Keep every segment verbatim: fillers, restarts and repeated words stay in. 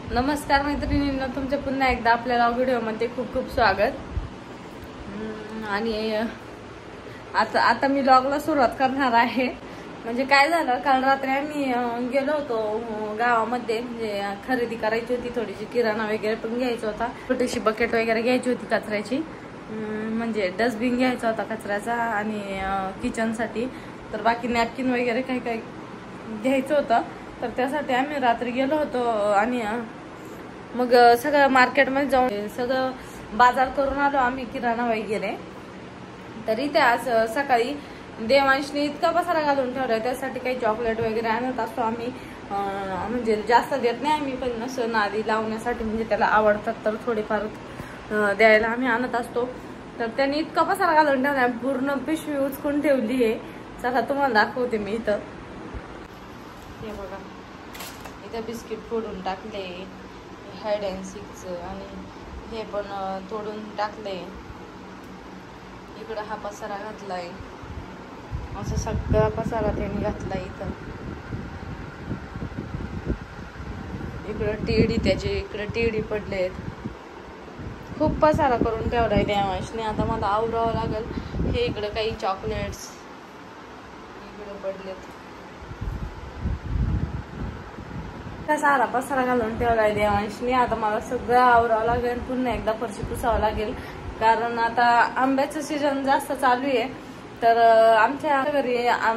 नमस्कार मैत्रिणींनो, तुमचे पुन्हा एकदा आपल्या व्हिडिओमध्ये खूप खूप स्वागत। आणि आता आता मी व्लॉगला सुरुवात करणार आहे। म्हणजे काय झालं, काल रात्री आम्ही गेलो होतो गावामध्ये, म्हणजे खरेदी करायची होती, थोडीशी किराणा वगैरे पण घ्यायचा होता, छोटीशी बकेट वगैरे घ्यायची होती कचऱ्याची, म्हणजे डस्टबिन घ्यायचा होता कचऱ्याचा आणि किचनसाठी, तर बाकी नॅपकिन वगैरे काही काही घ्यायचं होतं। तर त्यासाठी आम्ही रात्री गेलो होतो आणि मग सगळं मार्केटमध्ये जाऊन सगळं बाजार करून आलो आम्ही, किराणा वगैरे। तरी ते आज सकाळी देवांशने इतका पसारा घालून ठेवलाय, त्यासाठी काही चॉकलेट वगैरे आणत असतो आम्ही, म्हणजे जास्त देत नाही आम्ही, पण असं नादी लावण्यासाठी, म्हणजे त्याला आवडतात तर थोडेफार द्यायला आम्ही आणत असतो। तर त्याने इतका पसारा घालून ठेवलाय, पूर्ण पिशवी उचकून ठेवली आहे। चला तुम्हाला दाखवते मी इथं, हे बघा, इथं बिस्किट फोडून टाकले, हाईड अँड सीकचं, आणि हे पण तोडून टाकले। इकडं हा पसारा घातलाय, असं सगळा पसारा त्यांनी घातलाय इथं। इकडं टेडी, त्याचे इकडं टेडी पडलेत, खूप पसारा करून ठेवलाय देवांशने। आता मला आवरावं लागेल। हे इकडं काही चॉकलेट्स इकडं पडलेत, सारा पसारा घालून ठेवलाय देवांशने। आता मला सगळं आवरावं लागेल, पुन्हा एकदा फरशी पुसावं लागेल, कारण आता आंब्याचं सीजन जास्त चालू आहे। तर आमच्या घरी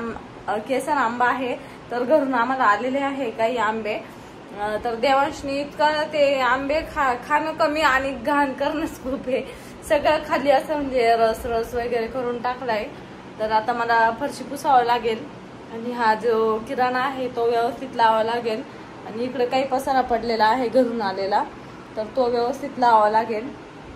केसर आंबा आहे, तर घरून आम्हाला आलेले आहे काही आंबे। तर देवांशने इतका ते आंबे खा खाणं कमी आणि घाण करणंच खूप आहे, सगळं खाली असं म्हणजे रस रस वगैरे करून टाकलाय। तर आता मला फरशी पुसावं लागेल आणि हा जो किराणा आहे तो व्यवस्थित लावावा लागेल, आणि इकडे काही पसारा पडलेला आहे घरून आलेला, तर तो व्यवस्थित लावावा लागेल।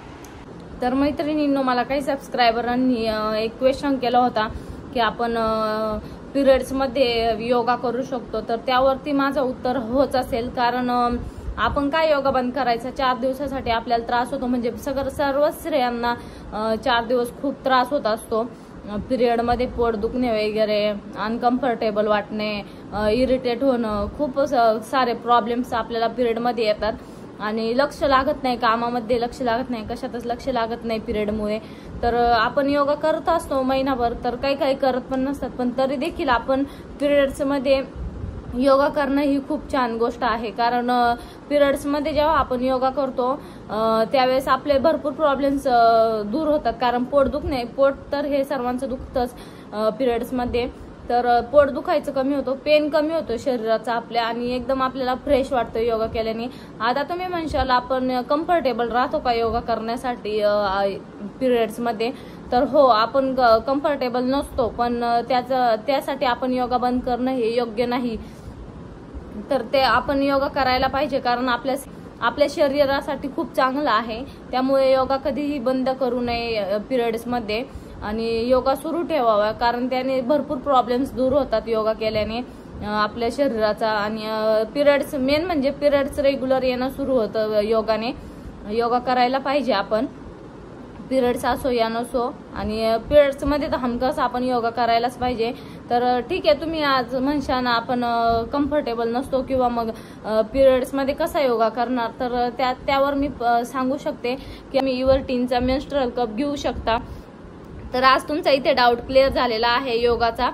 तर मैत्रिणींनो, मला काही सबस्क्रायबरांनी एक क्वेश्चन केला होता की आपण पिरियड्स मध्ये योगा करू शकतो, तर त्यावरती माझं उत्तर होच असेल, कारण आपण काय योगा बंद करायचा, चार दिवसासाठी आपल्याला त्रास होतो, म्हणजे सगळं सर्व स्त्रियांना चार दिवस खूप त्रास होत असतो पिरियड मध्ये, पोट दुखणे वगैरे, अनकम्फर्टेबल वाटणे, इरिटेट होणं, खूप सारे प्रॉब्लेम्स आपल्याला पिरियड मध्ये येतात, आणि लक्ष लागत नाही कामामध्ये, लक्ष लागत नाही कशातच, लक्ष लागत नाही पिरियडमुळे। तर आपण योगा करत असतो महिनाभर, तर काही काही करत पण नसतात, पण तरी देखील आपण पिरियड्स मध्ये योगा करणं ही खूप छान गोष्ट आहे, कारण पिरियड्स मध्ये जेव्हा आपण योगा करतो त्यावेळेस आपले भरपूर प्रॉब्लेम्स दूर होतात, कारण पोट दुखणे, पोट तर हे सर्वांचं दुखतंच पिरियड्स मध्ये, तर पोट दुखायचं कमी होतं, पेन कमी होतो शरीराचा आपल्या, आणि एकदम आपल्याला फ्रेश वाटतं योगा केल्याने। आता तुम्ही म्हणशाल आपण कम्फर्टेबल राहतो का योगा करण्यासाठी पिरियड्स मध्ये, तर हो, आपण कम्फर्टेबल नसतो, पण त्याचं त्यासाठी आपण योगा बंद करणं हे योग्य नाही। तर ते आपण योगा करायला पाहिजे, कारण आपल्या आपल्या शरीरासाठी खूप चांगलं आहे, त्यामुळे योगा कधीही बंद करू नये पिरियड्स मध्ये, आणि योगा सुरू ठेवावा, कारण त्याने भरपूर प्रॉब्लेम्स दूर होतात योगा केल्याने आपल्या शरीराचा। आणि पिरियड्स, मेन म्हणजे पिरियड्स रेग्युलर येणं सुरू होतं योगाने। योगा करायला पाहिजे आपण, पिरियड्स असो या नसो, आणि पिरियड्स मध्ये तर हमखास आपण योगा करायलाच पाहिजे। तर ठीक आहे, तुम्ही आज म्हणशा ना आपण कम्फर्टेबल नसतो किंवा मग पिरियड्स मध्ये कसा योगा करणार, तर त्या त्यावर मी सांगू शकते की मी इव्हर्टीनचा मेन्स्ट्रुअल कप घेऊ शकता। तर आज तुमचा इथे डाऊट क्लिअर झालेला आहे योगाचा।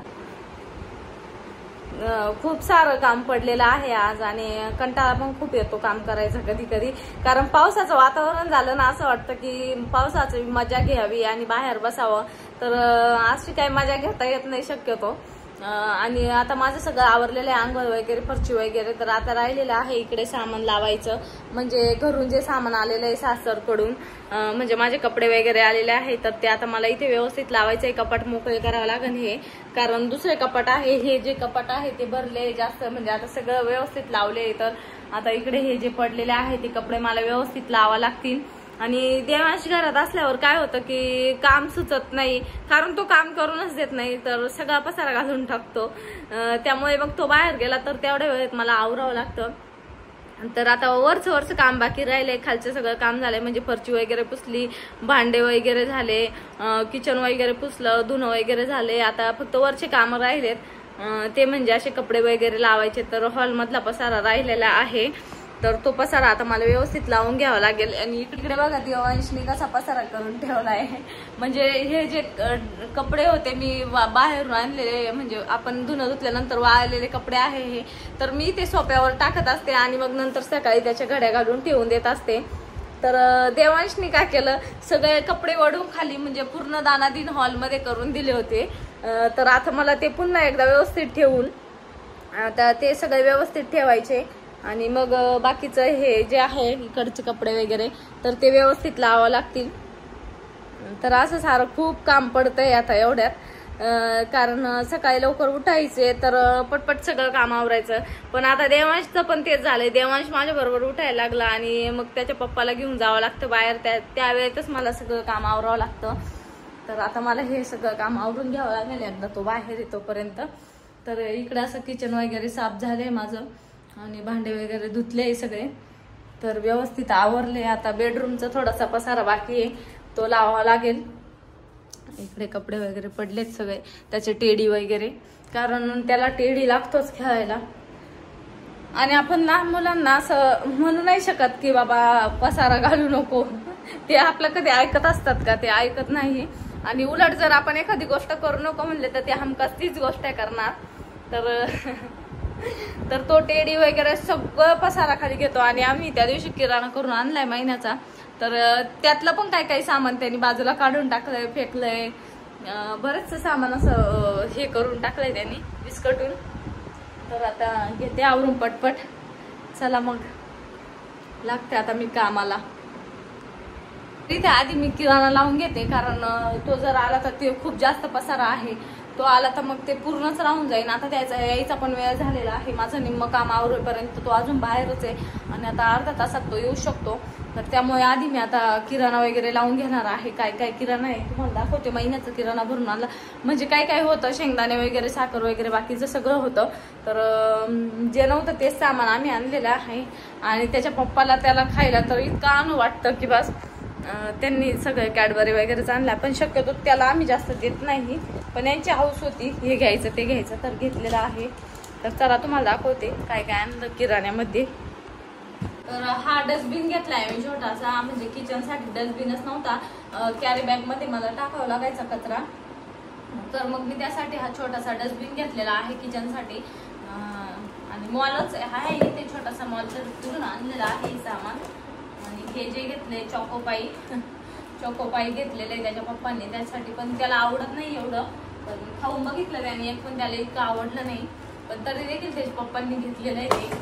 खूप सारं काम पडलेलं आहे आज, आणि कंटाळा पण खूप येतो काम करायचा कधी कधी, कारण पावसाचं वातावरण झालं ना, असं वाटतं की पावसाची मजा घ्यावी आणि बाहेर बसावं, तर अशी काही मजा घेता येत नाही शक्यतो। आणि आता माझं सगळं आवरलेलं आहे, आंघोळ वगैरे, फरची वगैरे, तर आता राहिलेलं आहे इकडे सामान लावायचं, म्हणजे घरून जे सामान आलेलं आहे सासरकडून, म्हणजे माझे कपडे वगैरे आलेले आहेत, तर ते आता मला इथे व्यवस्थित लावायचं आहे, कपाट मोकळे करावं लागेल हे, कारण दुसरे कपाट आहे, हे जे कपाट आहे ते भरले जास्त, म्हणजे आता सगळं व्यवस्थित लावले, तर आता इकडे हे जे पडलेले आहे ते कपडे मला व्यवस्थित लावा लागतील। आणि देवांश घरात असल्यावर काय होतं की काम सुचत नाही, कारण तो काम करूनच देत नाही, तर सगळा पसारा घालून टाकतो, त्यामुळे मग तो बाहेर गेला तर तेवढ्या वेळेत मला आवरावं लागतं। तर आता वरचं वरचं काम बाकी राहिलंय, खालचं सगळं काम झालंय, म्हणजे फरची वगैरे पुसली, भांडे वगैरे झाले, किचन वगैरे पुसलं, धुणं वगैरे झाले, आता फक्त वरचे काम राहिलेत, ते म्हणजे असे कपडे वगैरे लावायचे, तर हॉल मधला पसारा राहिलेला आहे। तर तो पसारा आता मला व्यवस्थित लावून घ्यावा लागेल. आणि इकडे बघा देवांशनी कसा पसारा करून ठेवलाय. म्हणजे हे जे कपडे होते मी बाहेरून आणलेले, म्हणजे आपण धुणं धुतल्यानंतर वाळलेले कपडे आहे हे, तर मी ते सोप्यावर टाकत असते आणि मग नंतर सकाळी त्याच्या घड्या घालून ठेवून देत असते. तर देवांशनी काय केलं, सगळे कपडे वडून खाली म्हणजे पूर्ण दानादिन हॉलमध्ये करून दिले होते. तर आता मला ते पुन्हा एकदा व्यवस्थित ठेवून आता ते सगळे व्यवस्थित ठेवायचे आणि मग बाकीचं हे जे आहे इकडचे कपडे वगैरे तर ते व्यवस्थित लावावं लागतील. तर असं सारं खूप काम पडतंय आता एवढ्यात, कारण सकाळी लवकर उठायचे तर पटपट सगळं काम आवरायचं. पण आता देवांशचं पण तेच झालंय, देवांश माझ्या बरोबर उठायला लागला आणि मग त्याच्या पप्पाला घेऊन जावं लागतं बाहेर, त्या त्यावेळेतच मला सगळं काम आवरावं लागतं. तर आता मला हे सगळं काम आवरून घ्यावं लागेल एकदा तो बाहेर येतोपर्यंत. तर इकडे असं किचन वगैरे साफ झालंय माझं आणि भांडे वगैरे धुतले सगळे, तर व्यवस्थित आवरले. आता बेडरूमचा थोडासा पसारा बाकी आहे, तो लावावा लागेल. इकडे कपडे वगैरे पडलेत सगळे, त्याचे टेडी वगैरे, कारण त्याला टेडी लागतोच खेळायला. आणि आपण लहान मुलांना असं म्हणू नाही शकत की बाबा पसारा घालू नको, ते आपलं कधी ऐकत असतात का? ते ऐकत नाही. आणि उलट जर आपण एखादी गोष्ट करू नको म्हणले तर ते हमखास तीच गोष्ट करणार. तर तर तो टेडी वगैरे सगळं पसारा खाली घेतो. आणि आम्ही त्या दिवशी किराणा करून आणलाय महिन्याचा, तर त्यातलं पण काही काही सामान त्यांनी बाजूला काढून टाकलंय, फेकलंय, बरेचसं सामान असं हे करून टाकलंय त्यांनी विस्कटून. तर आता घेते आवरून पटपट. चला मग लागते आता मी कामाला. तिथे आधी मी किराणा लावून घेते, कारण तो जर आला तर ते खूप जास्त पसारा आहे, तो आला तर मग ते पूर्णच राहून जाईल. आता त्याचा यायचा पण वेळ झालेला आहे, माझं निम्म काम आवरेपर्यंत तो अजून बाहेरच आहे आणि आता अर्धा तासात तो येऊ शकतो. तर त्यामुळे आधी मी आता किराणा वगैरे लावून घेणार आहे. काय काय किराणा आहे तुम्हाला दाखवते. महिन्याचा किराणा भरून आणला, म्हणजे काय काय होतं, शेंगदाणे वगैरे, साखर वगैरे, बाकीचं सगळं होतं. तर जे नव्हतं तेच सामान आम्ही आणलेलं आहे. आणि त्याच्या पप्पाला त्याला खायला तर इतकं आणू वाटतं की बस, त्यांनी सगळे कॅडबरी वगैरेच आणला, पण शक्यतो त्याला आम्ही जास्त देत नाही. पण यांची हौस होती हे घ्यायचं ते घ्यायचं, तर घेतलेलं आहे. तर चला तुम्हाला दाखवते काय काय आणलं किराण्यामध्ये. तर हा डस्टबिन घेतलाय मी छोटासा, म्हणजे किचनसाठी डस्टबिनच नव्हता, कॅरी बॅग मध्ये मला टाकावं लागायचा कचरा, तर मग मी त्यासाठी हा छोटासा डस्टबिन घेतलेला आहे किचनसाठी. आणि मॉलच आहे ते छोटासा मॉल, तर तिथून आणलेला आहे सामान. आणि हे जे घेतले चॉकोपाई चॉकोपाई घेतलेले त्याच्या पप्पांनी, त्यासाठी पण त्याला आवडत नाही एवढं, पण खाऊन बघितलं त्याने एक, पण त्याला इतकं आवडलं नाही, पण तरी देखील त्याच्या पप्पांनी घेतलेलं आहे ते.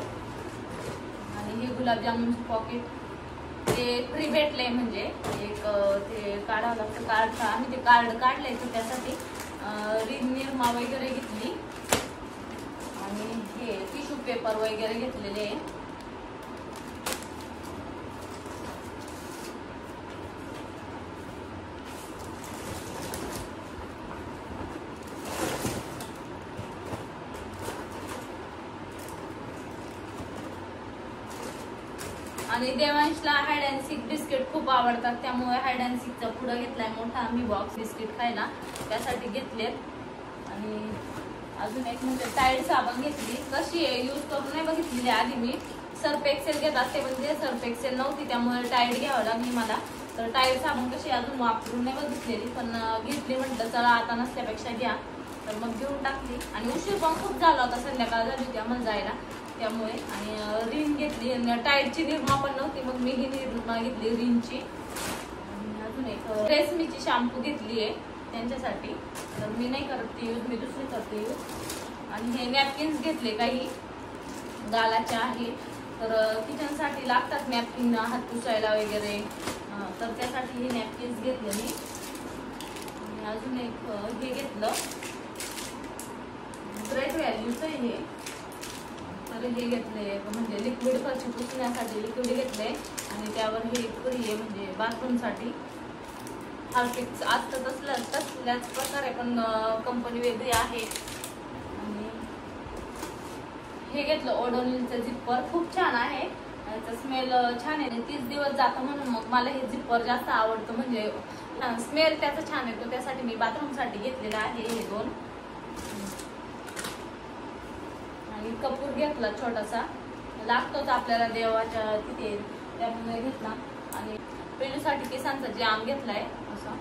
आणि हे गुलाबजामुनचं पॉकेट ते फ्री भेटलंय, म्हणजे एक ते काढावं लागतं कार्ड, आम्ही ते कार्ड काढलंय तर त्यासाठी रिन निरमा वगैरे घेतली. आणि हे टिश्यू पेपर वगैरे घेतलेले आहे. आणि देवांशला हाईड अँड सीक बिस्किट खूप आवडतात, त्यामुळे हाईड अँड सीकचा पुढं घेतलाय मोठा आम्ही बॉक्स बिस्किट खायला, त्यासाठी घेतलेत. आणि अजून एक म्हणजे टाईड साबण घेतली, कशी आहे यूज करून नाही बघितलेली आधी मी. सर्फ एक्सेल घेत असते, पण ते सर्फ एक्सेल नव्हती त्यामुळे टाईड घ्यावं लागली मला. तर टाईड साबण कशी अजून वापरून नाही बघितलेली, पण घेतली म्हटलं चला आता नसल्यापेक्षा घ्या, तर मग घेऊन टाकली. आणि उशीर पण खूप झाला होता, संध्याकाळ झाली होती आम्हाला जायला, त्यामुळे. आणि रिन घेतली, टाईडची निरमा पण नव्हती, मग मी ही निरमा घेतली रिनची. आणि अजून एक ट्रेसमीची शॅम्पू घेतली आहे त्यांच्यासाठी, तर मी नाही करत ती यूज, मी दुसरी करते यूज. आणि हे नॅपकिन्स घेतले काही गालाचे आहे, तर किचनसाठी लागतात नॅपकिन हात पुसायला वगैरे, तर त्यासाठी हे नॅपकिन्स घेतले मी. आणि अजून एक हे घेतलं ग्रेट व्हॅल्यूचं हे, तर हे घेतले म्हणजे लिक्विड फरशी पुसण्यासाठी लिक्विड घेतले. आणि त्यावर हे फ्री आहे म्हणजे बाथरूमसाठी. हार्पिक असतं तसलं तसल्याच प्रकारे, पण कंपनी वेगळी आहे. आणि हे घेतलं ओडोनिलचं झिप्पर, खूप छान आहे, त्याचा स्मेल छान आहे, तीस दिवस जातं म्हणून मग मला हे झिप्पर जास्त आवडतं, म्हणजे स्मेल त्याचा छान येतो, त्यासाठी मी बाथरूमसाठी घेतलेला आहे हे दोन. आणि कपूर घेतला छोटासा, लागतोच आपल्याला देवाच्या तिथे, त्यामुळे घेतला. आणि पिल्लूसाठी केसांचा जाम घेतलाय असा.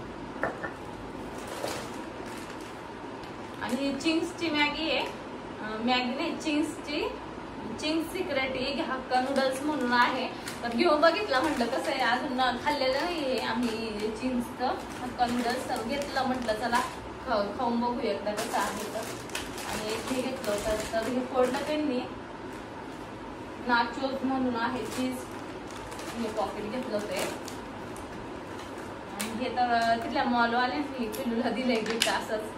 आणि चिंग्सची मॅगी आहे, मॅगी नाही चिंग्सची, चिंग्स सिक्रेट हक्का नूडल्स म्हणून आहे. तर घेऊन बघितलं, म्हटलं कसं आहे, अजून खाल्लेलं नाहीये आम्ही चिंग्सचं हक्का नूडल्स. तर घेतलं, म्हटलं चला खाऊन बघू एकदा कसं आहे. तर आणि हे घेतलं होतं, तर हे फोडलं त्यांनी. नाचोज म्हणून आहे चीज, हे पॉकेट घेतलं होतं. आणि हे तर तिथल्या मॉलवाल्यांनी पिल्लूला दिलंय गिफ्ट असंच.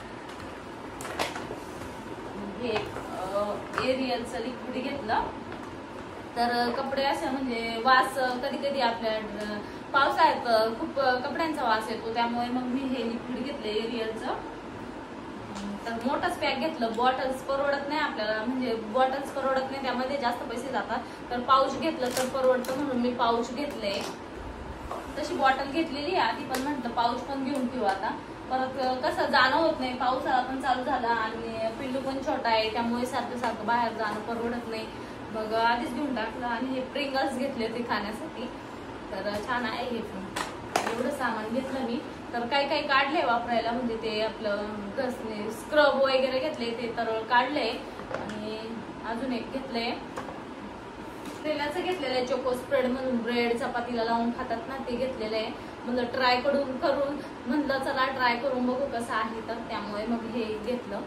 हे एरियलचं लिक्विड घेतलं. तर कपडे असे म्हणजे वास कधी कधी आपल्या पावसाळ्यात खूप कपड्यांचा वास येतो, त्यामुळे मग मी हे लिक्विड घेतलं एरियलचं. तर मोठंच पॅक घेतलं. बॉटल्स परवडत नाही आपल्याला, म्हणजे बॉटल्स परवडत नाही, त्यामध्ये जास्त पैसे जातात. तर पाऊच घेतलं तर परवडतं म्हणून मी पाऊच घेतले. तशी बॉटल घेतलेली आधी, पण म्हटलं पाऊच पण घेऊन ठेवू आता. परत कसं जाणं होत नाही, पावसाळा पण चालू झाला आणि पिल्लू पण छोटा आहे, त्यामुळे सारखं सारखं बाहेर जाणं परवडत नाही. मग आधीच घेऊन टाकलं. आणि हे प्रिंगल्स घेतले ते खाण्यासाठी, तर छान आहे हे पण. एवढं सामान घेतलं मी. तर काही काही काढले वापरायला, म्हणजे ते आपलं घसणे स्क्रब वगैरे घेतले ते तर काढले. आणि अजून एक घेतलंय तेलाचं घेतलेलं आहे, चोको स्प्रेड म्हणून ब्रेड चपातीला लावून खातात ना, ते घेतलेलं आहे. म्हणलं ट्राय करून करून म्हणलं चला ट्राय करून बघू कसं आहे. तर त्यामुळे मग हे घेतलं.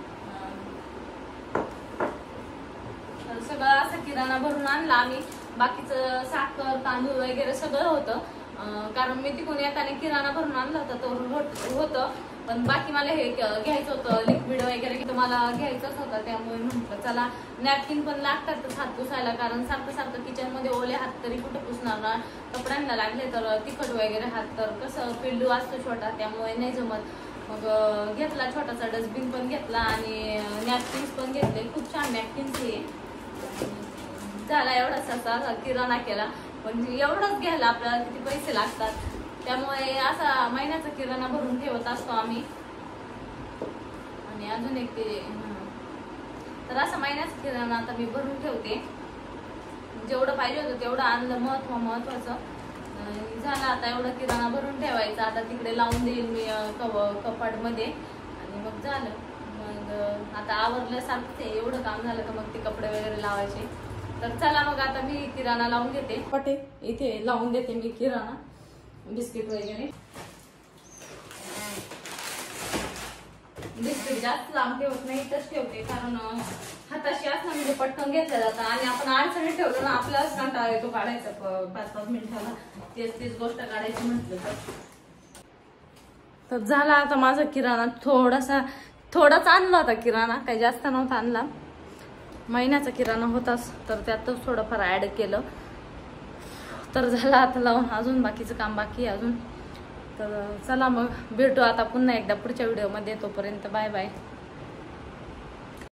तर सगळं असं किराणा भरून आणला आम्ही. बाकीचं साखर तांदूळ वगैरे सगळं होतं, कारण मी तिकडून येताना किराणा भरून आणला होता तर होतं. पण बाकी मला हे घ्यायचं होतं लिक्विड वगैरे, मला घ्यायचंच होतं. त्यामुळे म्हटलं चला नॅपकिन पण लागतातच हात पुसायला, कारण सारखं सारखं किचन मध्ये ओले हात तरी कुठं पुसणार ना. कपड्यांना लागले तर तिखट वगैरे हात, तर कसं पिल्लू असतो छोटा, त्यामुळे नाही जमत. मग घेतला छोटासा डस्टबिन पण घेतला आणि नॅपकिन्स पण घेतले. खूप छान नॅपकिन्स हे झाला. एवढासा किराणा केला, पण एवढंच घ्यायला आपल्याला किती पैसे लागतात, त्यामुळे असा महिन्याचा किराणा भरून ठेवत असतो आम्ही. आणि अजून एक ते तर असा महिन्याचा किराणा आता मी भरून ठेवते. जेवढं पाहिजे होतं तेवढं आणलं, महत्व महत्वाचं झालं. आता एवढं किराणा भरून ठेवायचा, आता तिकडे लावून देईल मी कपाट मध्ये. आणि मग झालं, मग आता आवरलं सांगते. एवढं काम झालं का मग ते कपडे वगैरे लावायचे. तर चला मग आता मी किराणा लावून घेते. पटे इथे लावून देते मी किराणा, बिस्किट वगैरे. बिस्किट जास्त लांब ठेवत नाही, इथंच ठेवते, कारण हाताशी असणं म्हणजे पटकन घेतलं जातं. आणि आपण अडचणीत ठेवलं ना, आपल्यालाच कंटाळा येतो काढायचा पाच पाच मिनिटाला तेच तीच गोष्ट काढायची म्हटलं तर. तर झाला आता माझा किराणा. थोडासा थोडाच आणला होता किराणा, काही जास्त नव्हता आणला. महिन्याचा किराणा होताच, तर त्यातच थोडंफार ऍड केलं. तर झालं आता लावून. अजून बाकीचं काम बाकी आहे अजून. तर चला मग भेटू आता पुन्हा एकदा पुढच्या व्हिडिओमध्ये. तोपर्यंत बाय बाय.